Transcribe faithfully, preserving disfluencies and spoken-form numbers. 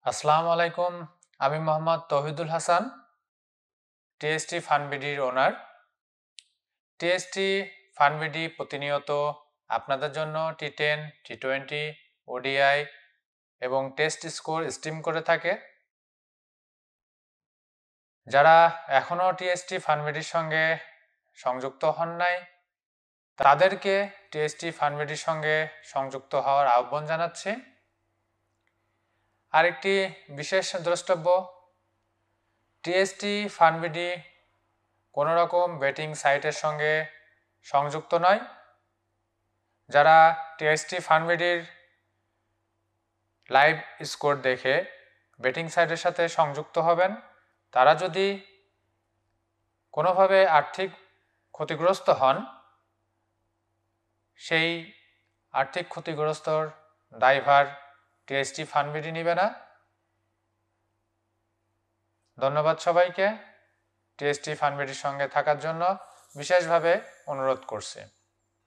আসসালামু আলাইকুম, আমি মোহাম্মদ তৌহিদুল হাসান, টিএসটি ফানবিডির ওনার। টিএসটি ফানবিডি প্রতিনিয়ত আপনাদের জন্য T ten, T twenty, ODI এবং টেস্ট স্কোর স্ট্রিম করে থাকে। যারা এখনও টিএসটি ফানবিডির সঙ্গে সংযুক্ত হন নাই, তাদেরকে টিএসটি ফানবিডির সঙ্গে সংযুক্ত হওয়ার আহ্বান জানাচ্ছি। আরেকটি বিশেষ দ্রষ্টব্য, টিএসটি ফানবিডি কোনো রকম বেটিং সাইটের সঙ্গে সংযুক্ত নয়। যারা টিএসটি ফানবিডির লাইভ স্কোর দেখে বেটিং সাইটের সাথে সংযুক্ত হবেন, তারা যদি কোনোভাবে আর্থিক ক্ষতিগ্রস্ত হন, সেই আর্থিক ক্ষতিগ্রস্তর দায়ভার টিএসটি ফানবিডি নেবে না। ধন্যবাদ সবাইকে। টিএসটি ফানবিডির সঙ্গে থাকার জন্য বিশেষভাবে অনুরোধ করছি।